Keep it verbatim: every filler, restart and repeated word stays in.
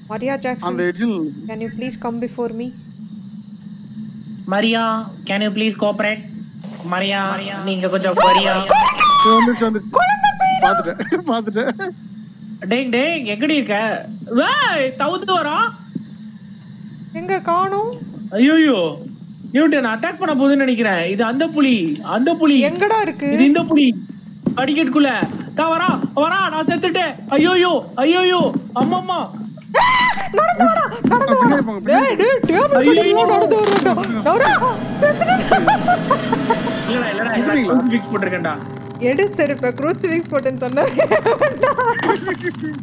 Maria Jackson, அந்த எட்ஜில் can you please come before me? Maria, can you please cooperate? Maria, நீங்க கொஞ்சம் Maria. வந்து வந்து பாத்துட்டேன் பாத்துட்டேன். டேய் டேய் எங்கடி இருக்க? வேய் தவுத்து வரா? எங்க காணோம்? ஐயோயோ. நியூட்டன் அட்டாக் பண்ண போகுதுன்னு நினைக்கிறேன். இது அந்த புலி, அந்த புலி. எங்கடா இருக்கு? இது இந்த புலி. படிக்கட்டுக்குள்ள. தா வரா, வரா நான் செத்துட்டேன். ஐயோயோ, ஐயோயோ. அம்மம்மா. நடந்து வாடா, நடந்து வாடா. டேய் டேய் டேபிள் கட்டில நடந்து வரடா. நவரா செத்துட்டேன். இல்லடா இல்லடா நான் ஃபிக்ஸ் போட்டுருக்கேன்டா. எடு செருப்ப க்ரூசிஃபிக்ஸ் போட்டுன்னு சொன்னேன்.